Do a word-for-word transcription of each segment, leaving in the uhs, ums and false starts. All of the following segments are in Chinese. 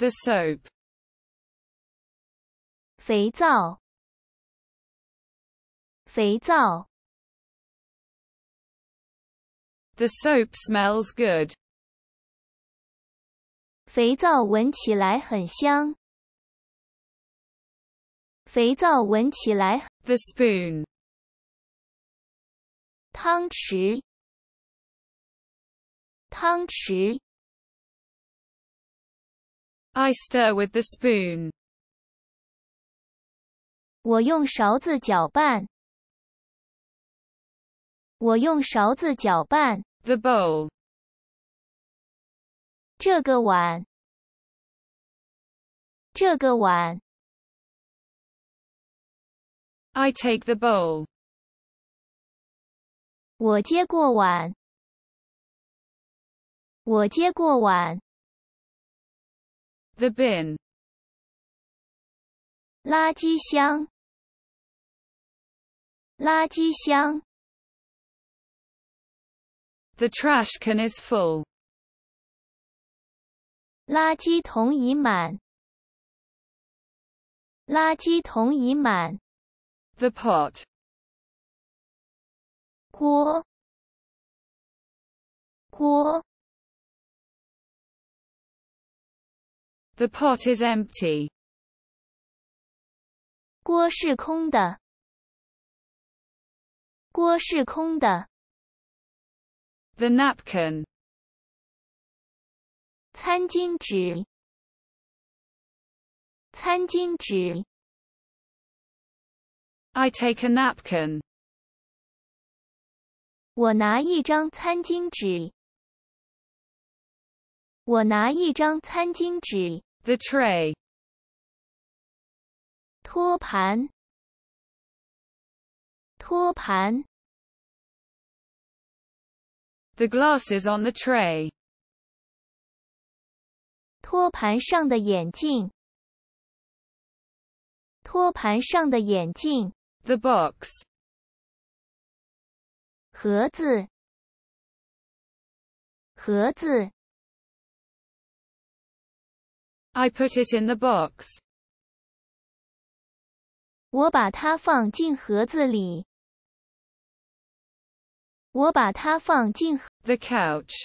The soap. 肥皂，肥皂。 The soap smells good. 肥皂闻起来很香。肥皂闻起来。 The spoon. 汤匙，汤匙。 I stir with the spoon. 我用勺子搅拌。我用勺子搅拌。 The bowl. 这个碗，这个碗。 I take the bowl. 我接过碗，我接过碗。 The bin. 垃圾箱，垃圾箱。 The trash can is full. 垃圾桶已满，垃圾桶已满。 The pot. 锅，锅。 The pot is empty. 锅是空的，锅是空的。 The napkin. 餐巾纸，餐巾纸。 I take a napkin. 我拿一张餐巾纸，我拿一张餐巾纸。 The tray. 托盘，托盘。 The glasses on the tray. 托盘上的眼镜，托盘上的眼镜。 The box. 盒子，盒子。 I put it in the box. 我把它放进盒子里，我把它放进。 The couch.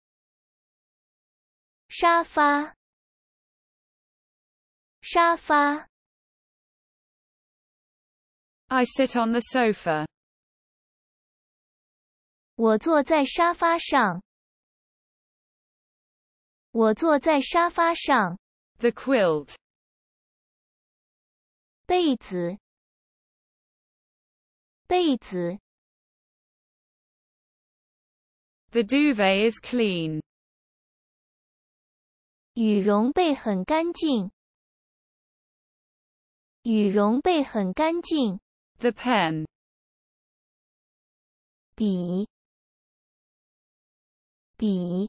沙发，沙发。 I sit on the sofa. 我坐在沙发上，我坐在沙发上。 The quilt. 被子，被子。 The duvet is clean. 羽绒被很干净，羽绒被很干净。 The pen. 笔，笔。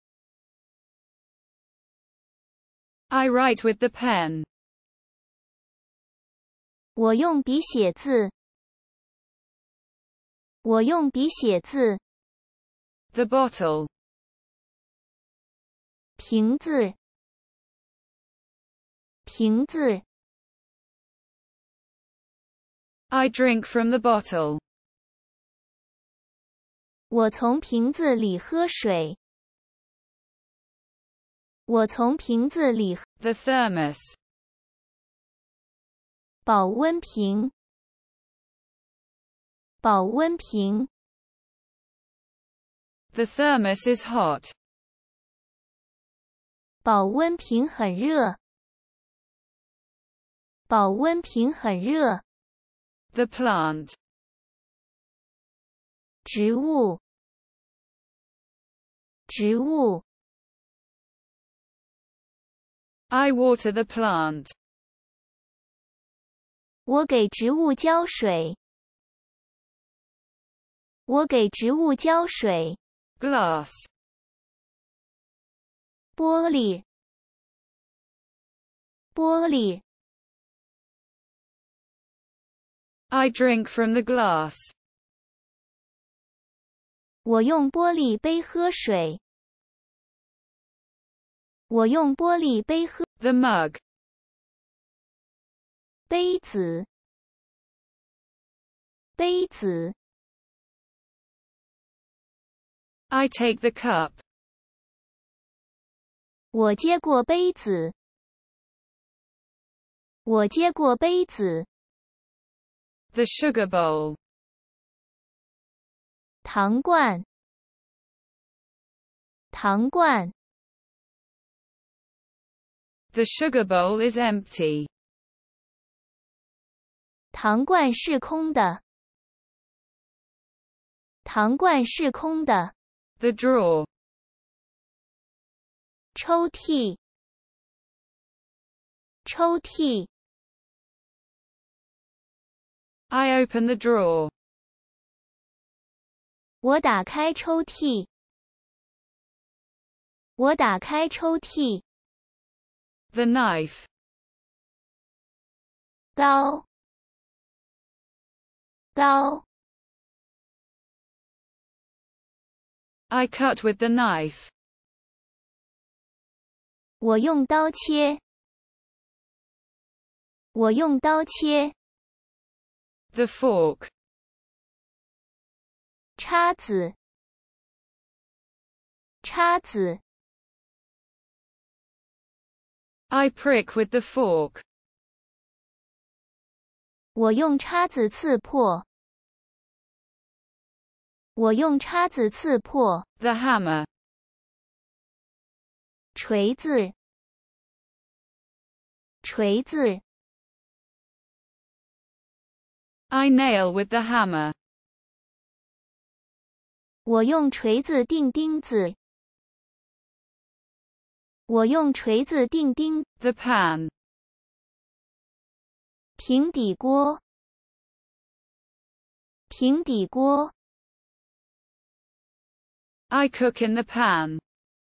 I write with the pen. 我用笔写字，我用笔写字。 The bottle. 瓶子，瓶子。 I drink from the bottle. 我从瓶子里喝水，我从瓶子里喝。 The thermos. 保温瓶，保温瓶。 The thermos is hot. 保温瓶很热，保温瓶很热。 The plant. 植物，植物。 I water the plant. 我给植物浇水，我给植物浇水。 Glass. 玻璃，玻璃。 I drink from the glass. 我用玻璃杯喝水，我用玻璃杯喝。 The mug. 杯子，杯子。 I take the cup. 我接过杯子，我接过杯子。 The sugar bowl. 糖罐，糖罐。 The sugar bowl is empty. 糖罐是空的，糖罐是空的。 The drawer. 抽屉，抽屉。 I open the drawer. 我打开抽屉，我打开抽屉。 The knife. 刀，刀。 I cut with the knife. 我用刀切，我用刀切。 The fork. 叉子，叉子。 I prick with the fork. 我用叉子刺破，我用叉子刺破。 The hammer. 锤子，锤子。 I nail with the hammer. 我用锤子钉钉子，我用锤子钉钉。 The pan. 平底锅，平底锅。 I cook in the pan.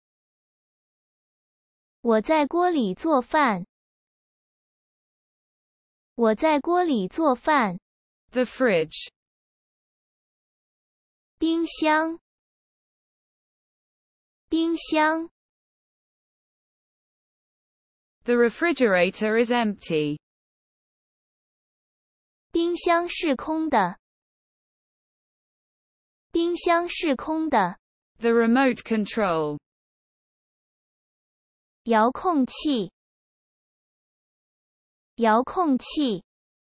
我在锅里做饭，我在锅里做饭。 The fridge. 冰箱，冰箱。 The refrigerator is empty. 冰箱是空的，冰箱是空的。 The remote control. 遥控器，遥控器。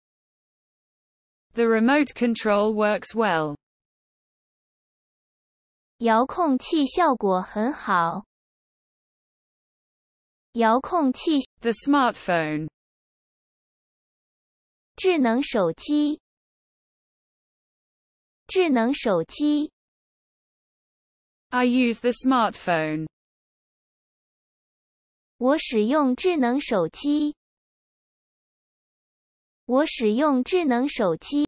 The remote control works well. 遥控器效果很好，遥控器。 The smartphone. 智能手机，智能手机。 I use the smartphone. 我使用智能手机，我使用智能手机。